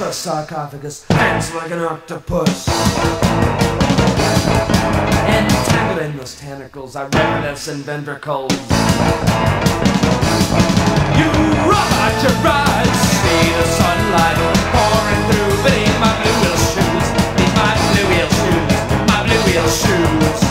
a sarcophagus, hands like an octopus. Entangled in those tentacles, I reminisce in ventricles. You rub out your eyes, see the sunlight pouring through beneath my blue wheel shoes, beneath my blue wheel shoes, my blue wheel shoes.